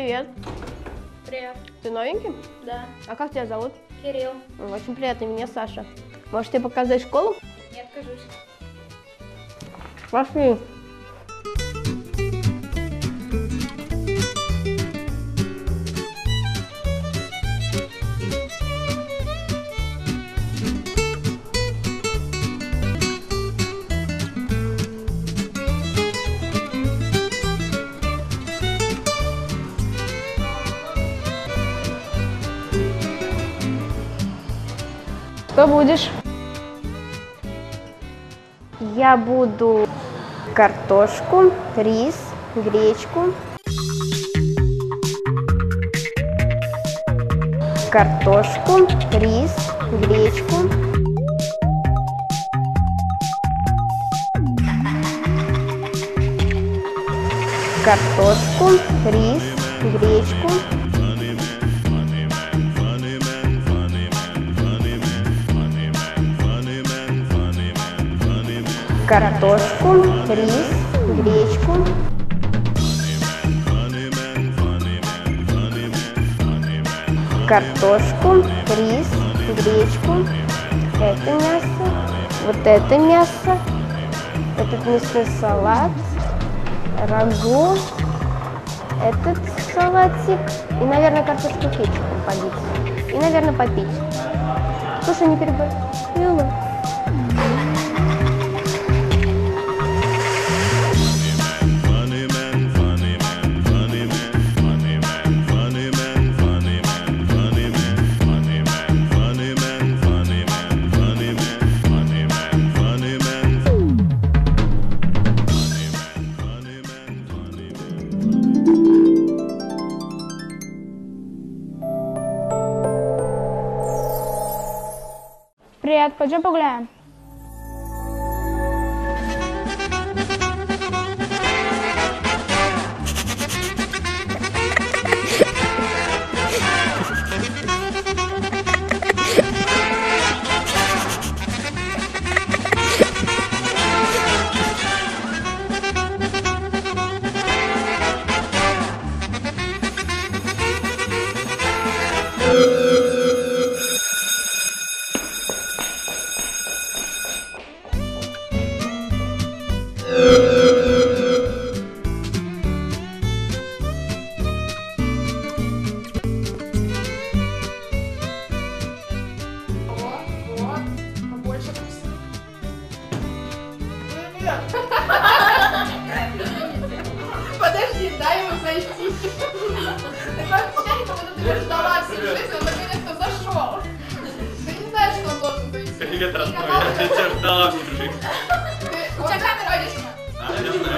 Привет. Привет. Ты новенький? Да. А как тебя зовут? Кирилл. Очень приятно, меня Саша. Можешь тебе показать школу? Не откажусь. Пошли. Что будешь? Я буду картошку, рис, гречку, картошку, рис, гречку, картошку, рис, гречку, картошку, рис, гречку, картошку, рис, гречку, это мясо, вот это мясо, этот мясной салат, рагу, этот салатик и, наверное, картошку кетчупом полить и, наверное, попить. Слушай, не переборщила. Привет, пойдем погуляем. Подожди, дай ему зайти. Такое впечатление, как будто ты его ждала всю жизнь, он наконец-то зашел. Ты не знаешь, что он должен зайти. Привет, родной, я тебя ждала всю жизнь. У тебя камера есть? А, я знаю.